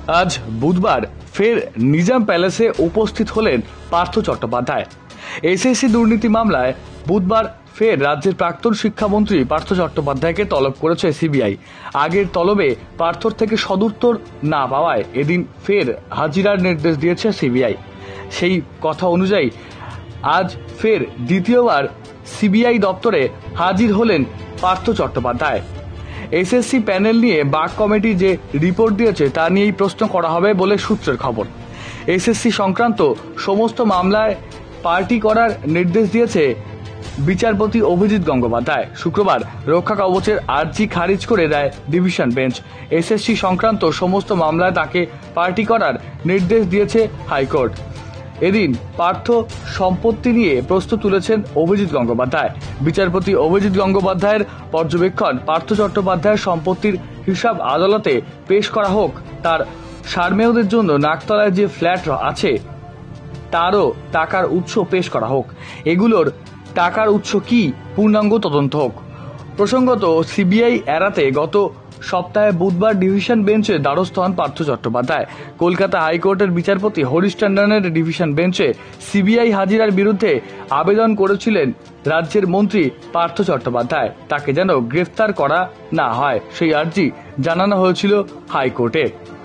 আজ বুধবার ফের নিজাম প্যালেসে উপস্থিত হলেন পার্থ চট্টোপাধ্যায়। এসএসসি দুর্নীতি মামলায় বুধবার ফের রাজ্যের প্রাক্তন শিক্ষামন্ত্রী পার্থ চট্টোপাধ্যায়কে তলব করেছে সিবিআই। আগের তলবে পার্থর থেকে সদুত্তর না পাওয়ায় এদিন ফের হাজিরার নির্দেশ দিয়েছে সিবিআই। সেই কথা অনুযায়ী আজ ফের দ্বিতীয়বার সিবিআই দপ্তরে হাজির হলেন পার্থ চট্টোপাধ্যায়। এসএসসি প্যানেল নিয়ে বাগ কমিটি যে রিপোর্ট দিয়েছে তা নিয়েই প্রশ্ন করা হবে বলে সূত্রের খবর। এসএসসি সংক্রান্ত সমস্ত মামলায় পার্টি করার নির্দেশ দিয়েছে বিচারপতি অভিজিৎ গঙ্গোপাধ্যায়। শুক্রবার রক্ষা কবচের আর্জি খারিজ করে দেয় ডিভিশন বেঞ্চ। এসএসসি সংক্রান্ত সমস্ত মামলায় তাকে পার্টি করার নির্দেশ দিয়েছে হাইকোর্ট। এদিন পার্থ সম্পত্তি নিয়ে প্রশ্ন তুলেছেন অভিজিৎ গঙ্গোপাধ্যায়। বিচারপতি অভিজিৎ গঙ্গোপাধ্যায়ের পর্যবেক্ষণ, পার্থ চট্টোপাধ্যায়ের সম্পত্তির হিসাব আদালতে পেশ করা হোক। তার সারমেয়দের জন্য নাকতলায় যে ফ্ল্যাট আছে তারও টাকার উৎস পেশ করা হোক। এগুলোর টাকার উৎস কি পূর্ণাঙ্গ তদন্ত হোক। প্রসঙ্গত, সিবিআই এড়াতে গত সপ্তাহে বুধবার ডিভিশন বেঞ্চে দ্বারস্থ হন পার্থ চট্টোপাধ্যায়। কলকাতা হাইকোর্টের বিচারপতি হরিশ টন্ডনের ডিভিশন বেঞ্চে সিবিআই হাজিরার বিরুদ্ধে আবেদন করেছিলেন রাজ্যের মন্ত্রী পার্থ চট্টোপাধ্যায়। তাকে যেন গ্রেফতার করা না হয় সেই আর্জি জানানো হয়েছিল হাইকোর্টে।